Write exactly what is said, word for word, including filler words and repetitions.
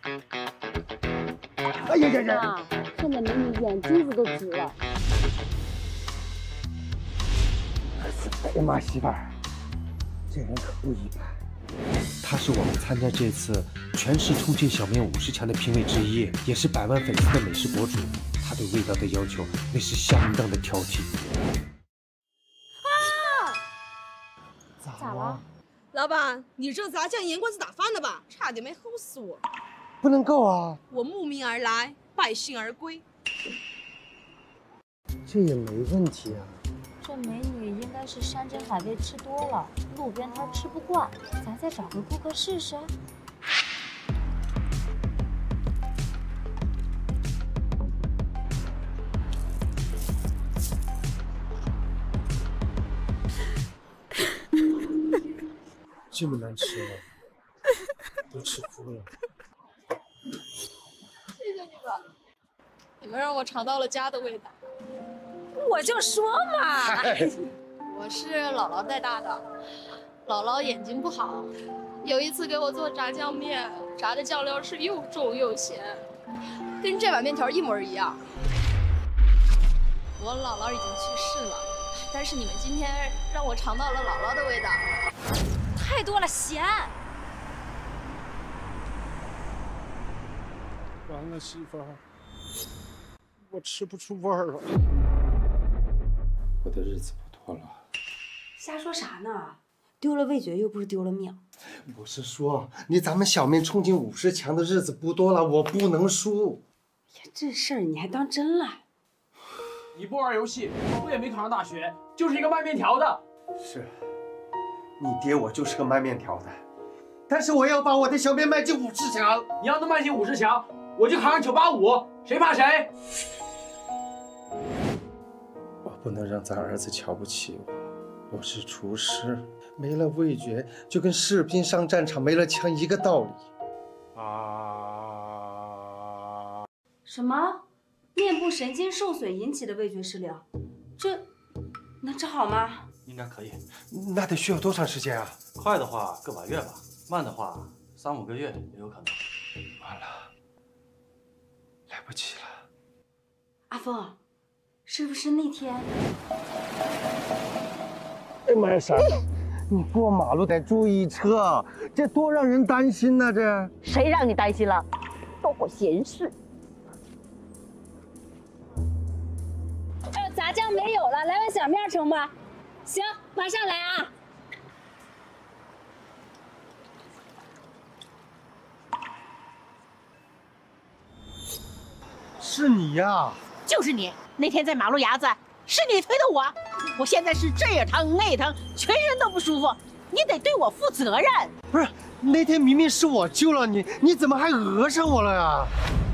哎呀呀呀！ 啊，看见美女眼珠子都直了。 哎呀妈，媳妇儿，这人可不一般。 他是我们参加这次全市冲进小面五十强的评委之一，也是百万粉丝的美食博主。他对味道的要求那是相当的挑剔。 啊！ 咋了？ 老板，你这炸酱盐罐子打翻了吧？差点没齁死我！ 不能够啊！ 我慕名而来，败兴而归。 这也没问题啊。 这美女应该是山珍海味吃多了，路边摊吃不惯，咱再找个顾客试试。 这么难吃了，都吃哭了。 谢谢你们，你们让我尝到了家的味道。 我就说嘛， 我是姥姥带大的，姥姥眼睛不好，有一次给我做炸酱面，炸的酱料是又重又咸，跟这碗面条一模一样。我姥姥已经去世了，但是你们今天让我尝到了姥姥的味道。 太多了咸。 完了，媳妇儿，我吃不出味儿了。我的日子不多了。 瞎说啥呢？丢了味觉又不是丢了命。 我是说，离咱们小面冲进五十强的日子不多了，我不能输。 呀，这事儿你还当真了？ 你不玩游戏，我也没考上大学，就是一个卖面条的。 是，你爹我就是个卖面条的，但是我要把我的小面卖进五十强。 你要能迈进五十强，我就考上九八五，谁怕谁？ 我不能让咱儿子瞧不起我。我是厨师，没了味觉就跟士兵上战场没了枪一个道理。 啊！什么？面部神经受损引起的味觉失灵，这能治好吗？ 应该可以。 那得需要多长时间啊？ 快的话个把月吧，慢的话三五个月也有可能。 完了，来不及了。 阿峰，是不是那天？ 哎呀妈呀，婶儿，你过马路得注意车，这多让人担心呐！这谁让你担心了？多闲事。哎呦，炸酱没有了，来碗小面成吧？行，马上来啊！ 是你呀？ 就是你，那天在马路牙子，是你推的我。我现在是这也疼那也疼，全身都不舒服，你得对我负责任。 不是，那天明明是我救了你，你怎么还讹上我了呀？